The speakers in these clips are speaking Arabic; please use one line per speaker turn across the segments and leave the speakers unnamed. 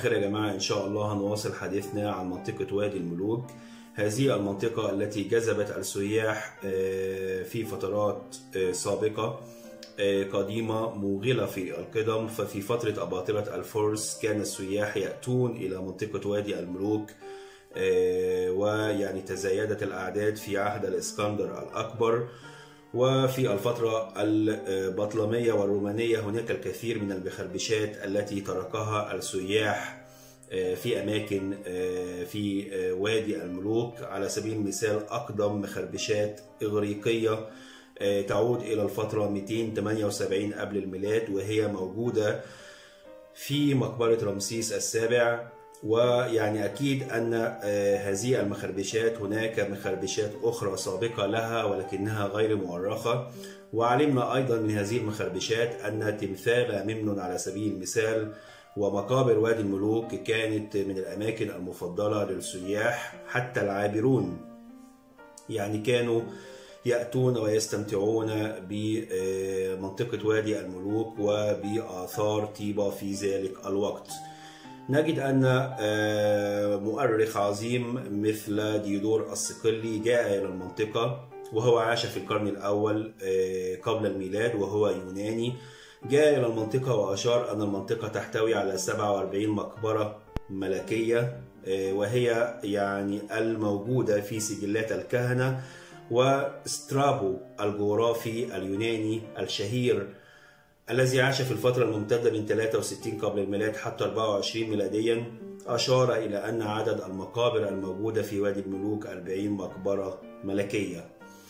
الخير يا جماعة، إن شاء الله هنواصل حديثنا عن منطقة وادي الملوك. هذه المنطقة التي جذبت السياح في فترات سابقة قديمة موغلة في القدم. ففي فترة أباطرة الفرس كان السياح يأتون إلى منطقة وادي الملوك، ويعني تزايدت الأعداد في عهد الإسكندر الأكبر. وفي الفترة البطلمية والرومانية هناك الكثير من المخربشات التي تركها السياح في أماكن في وادي الملوك. على سبيل المثال أقدم مخربشات إغريقية تعود إلى الفترة 278 قبل الميلاد، وهي موجودة في مقبرة رمسيس السابع. ويعني أكيد أن هذه المخربشات هناك مخربشات أخرى سابقة لها ولكنها غير مؤرخة. وعلمنا أيضا من هذه المخربشات أن تمثال ممنون على سبيل المثال ومقابر وادي الملوك كانت من الأماكن المفضلة للسياح، حتى العابرون يعني كانوا يأتون ويستمتعون بمنطقة وادي الملوك وبآثار طيبة في ذلك الوقت. نجد أن مؤرخ عظيم مثل ديودور الصقلي جاء إلى المنطقة، وهو عاش في القرن الأول قبل الميلاد وهو يوناني. جاء إلى المنطقة وأشار أن المنطقة تحتوي على 47 مقبرة ملكية، وهي يعني الموجودة في سجلات الكهنة. وسترابو الجغرافي اليوناني الشهير الذي عاش في الفترة الممتدة من 63 قبل الميلاد حتى 24 ميلاديا أشار إلى أن عدد المقابر الموجودة في وادي الملوك 40 مقبرة ملكية.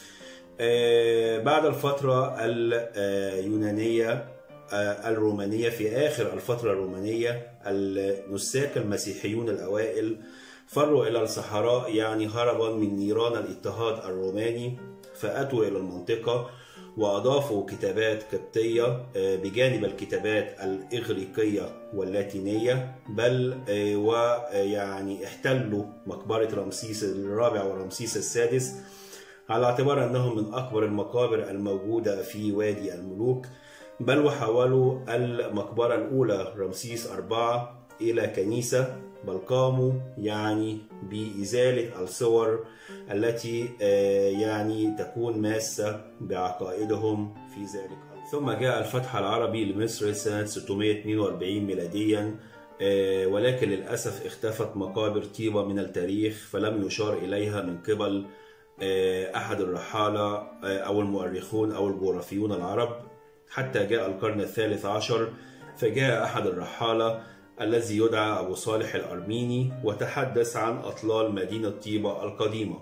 بعد الفترة اليونانية الرومانية، في آخر الفترة الرومانية، النساك المسيحيون الأوائل فروا إلى الصحراء يعني هربا من نيران الاضطهاد الروماني، فأتوا إلى المنطقة وأضافوا كتابات قبطية بجانب الكتابات الإغريقية واللاتينية، بل ويعني احتلوا مقبرة رمسيس الرابع ورمسيس السادس على اعتبار أنهم من أكبر المقابر الموجودة في وادي الملوك، بل وحولوا المقبرة الأولى رمسيس 4 إلى كنيسة، بل قاموا يعني بإزالة الصور التي يعني تكون ماسة بعقائدهم في ذلك. ثم جاء الفتح العربي لمصر سنة 642 ميلاديا، ولكن للأسف اختفت مقابر طيبة من التاريخ، فلم يشار إليها من قبل أحد الرحالة أو المؤرخون أو الجغرافيون العرب، حتى جاء القرن الثالث عشر فجاء أحد الرحالة الذي يدعى أبو صالح الأرميني وتحدث عن أطلال مدينة طيبة القديمة.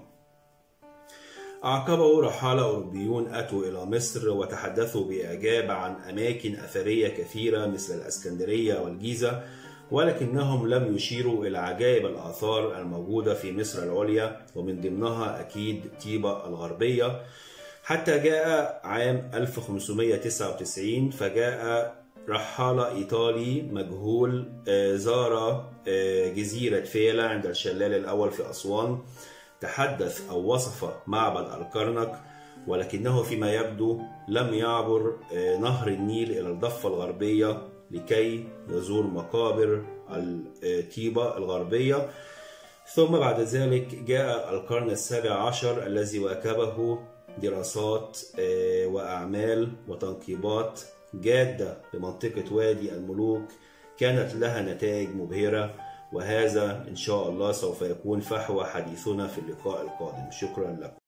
أعقبه رحالة أوروبيون أتوا إلى مصر وتحدثوا بإعجاب عن أماكن أثرية كثيرة مثل الإسكندرية والجيزة، ولكنهم لم يشيروا إلى عجائب الآثار الموجودة في مصر العليا، ومن ضمنها أكيد طيبة الغربية. حتى جاء عام 1599 فجاء رحالة إيطالي مجهول زار جزيرة فيلة عند الشلال الأول في أسوان، تحدث أو وصف معبد الكرنك، ولكنه فيما يبدو لم يعبر نهر النيل إلى الضفة الغربية لكي يزور مقابر الطيبة الغربية. ثم بعد ذلك جاء القرن السابع عشر الذي واكبه دراسات وأعمال وتنقيبات جادة لمنطقة وادي الملوك كانت لها نتائج مبهرة، وهذا إن شاء الله سوف يكون فحوى حديثنا في اللقاء القادم. شكرا لكم.